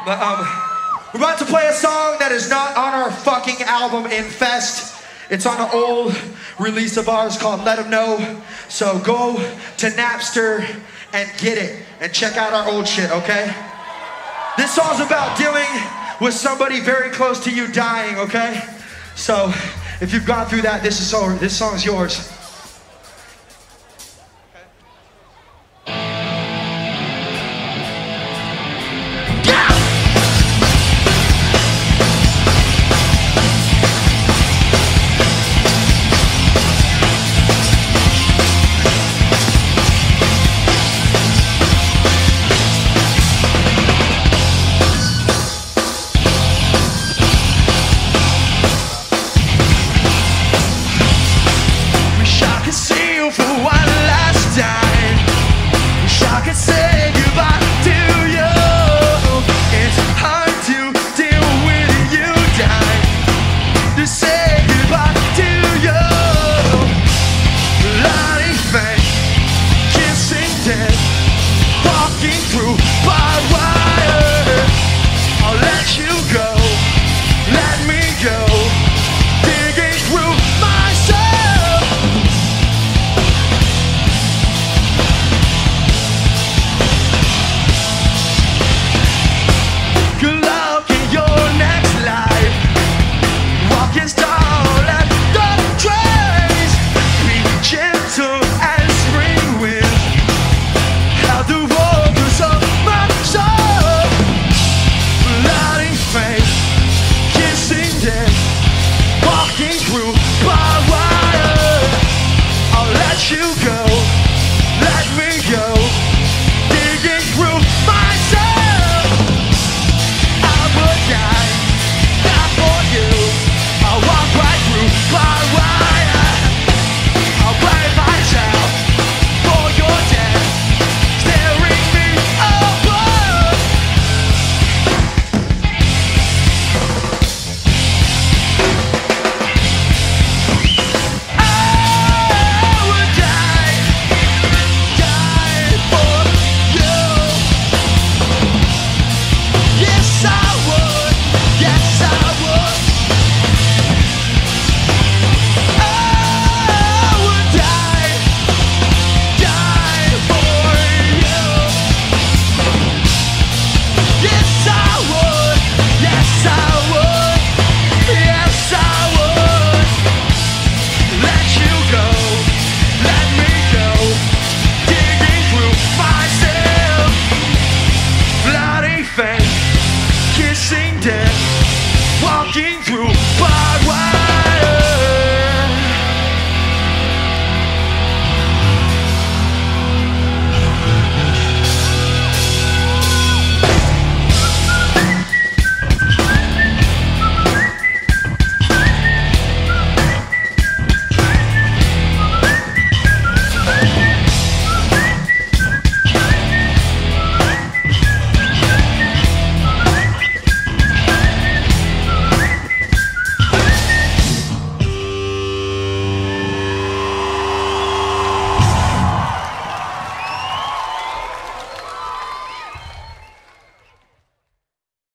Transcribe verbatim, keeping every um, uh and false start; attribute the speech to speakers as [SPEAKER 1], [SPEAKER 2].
[SPEAKER 1] But, um, we're about to play a song that is not on our fucking album, Infest. It's on an old release of ours called Let 'Em Know. So go to Napster and get it and check out our old shit, okay? This song's about dealing with somebody very close to you dying, okay? So if you've gone through that, this is so, this song's yours. Kissing death, walking